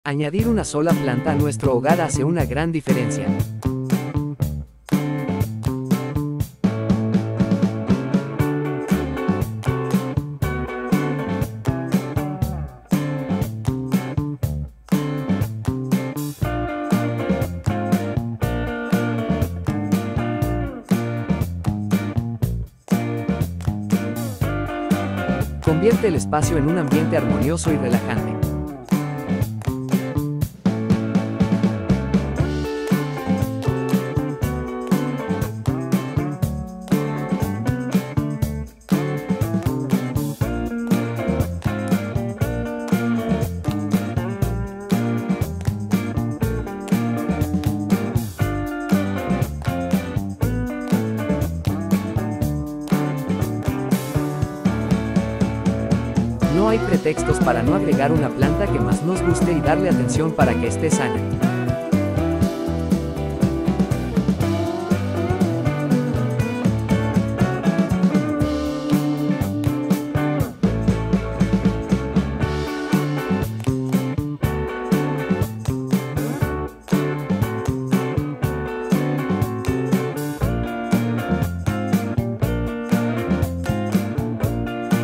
Añadir una sola planta a nuestro hogar hace una gran diferencia. Convierte el espacio en un ambiente armonioso y relajante. No hay pretextos para no agregar una planta que más nos guste y darle atención para que esté sana.